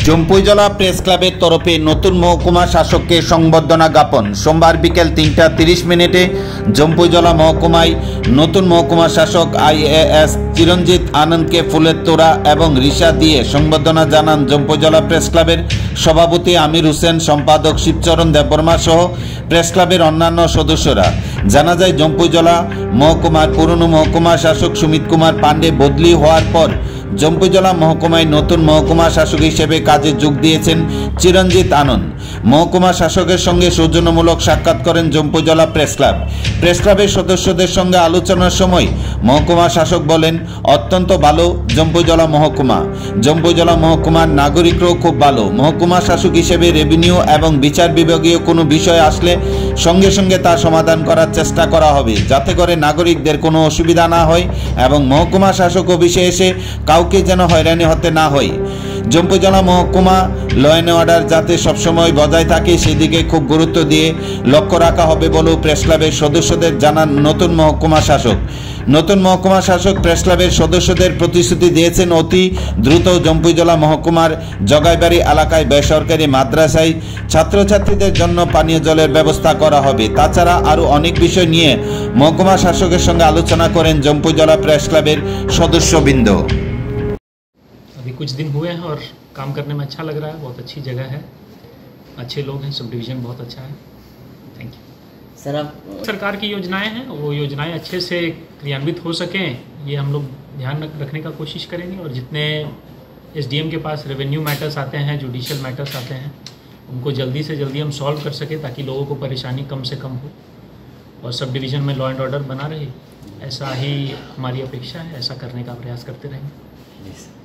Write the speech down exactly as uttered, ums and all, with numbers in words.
Jampuijala press ক্লাবের তরফে নতুন মহকুমা শাসককে সংবর্ধনা জ্ঞাপন। সোমবার বিকেল তিনটা তিরিশ মিনিটে জম্পুইজলা মহকুমায় নতুন মহকুমা শাসক আইএএস চিরঞ্জিত আনন্দকে ফুলের তোড়া এবং রিসা দিয়ে সংবর্ধনা জানান জম্পুইজলা প্রেস ক্লাবের সভাপতি আমির হোসেন, সম্পাদক শিবচরণ দেববর্মা সহ প্রেস ক্লাবের অন্যান্য সদস্যরা। জানা যায়, জম্পুইজলা মহকুমার পুরনো মহকুমা শাসক সুমিত কুমার পাণ্ডে বদলি হওয়ার পর জম্পুইজলা মহকুমায় নতুন মহকুমা শাসক হিসেবে কাজে যোগ দিয়েছেন চিরঞ্জিত আনন্দ। মহকুমা শাসকের সঙ্গে সৌজন্যমূলক সাক্ষাৎ করেন জম্পুইজলা প্রেস ক্লাব। প্রেস ক্লাবের সদস্যদের সঙ্গে আলোচনার সময় মহকুমা শাসক বলেন, অত্যন্ত ভালো জম্পুইজলা মহকুমা। জম্পুইজলা মহকুমার নাগরিকরাও খুব ভালো। মহকুমা শাসক হিসেবে রেভিনিউ এবং বিচার বিভাগীয় কোনো বিষয় আসলে সঙ্গে সঙ্গে তা সমাধান করার চেষ্টা করা হবে, যাতে করে নাগরিকদের কোনো অসুবিধা না হয় এবং মহকুমা শাসক অফিসে এসে কাউকে যেন হয়রানি হতে না হয়। জম্পুইজলা মহকুমা ল অ্যান্ড অর্ডার যাতে সবসময় বজায় থাকে সেদিকে খুব গুরুত্ব দিয়ে লক্ষ্য রাখা হবে বলেও প্রেস ক্লাবের সদস্যদের জানান নতুন মহকুমা শাসক। নতুন মহকুমা শাসক প্রেস ক্লাবের সদস্যদের প্রতিশ্রুতি দিয়েছেন, অতি দ্রুত জম্পুইজলা মহকুমার জগাইবাড়ি এলাকায় বেসরকারি মাদ্রাসায় ছাত্রছাত্রীদের জন্য পানীয় জলের ব্যবস্থা করা হবে। তাছাড়া আরও অনেক বিষয় নিয়ে মহকুমা শাসকের সঙ্গে আলোচনা করেন জম্পুইজলা প্রেস ক্লাবের সদস্যবৃন্দ। अभी कुछ दिन हुए हैं और काम करने में अच्छा लग रहा है। बहुत अच्छी जगह है, अच्छे लोग हैं, सब डिवीज़न बहुत अच्छा है। Thank you sir. आप सरकार की योजनाएं हैं, वो योजनाएं अच्छे से क्रियान्वित हो सकें, ये हम लोग ध्यान रखने का कोशिश करेंगे। और जितने एसडीएम के पास रेवेन्यू मैटर्स आते हैं, जुडिशियल मैटर्स आते हैं, उनको जल्दी से जल्दी हम सॉल्व कर सकें ताकि लोगों को परेशानी कम से कम हो और सब डिवीज़न में लॉ एंड ऑर्डर बना रहे। ऐसा ही हमारी अपेक्षा है, ऐसा करने का प्रयास करते रहेंगे।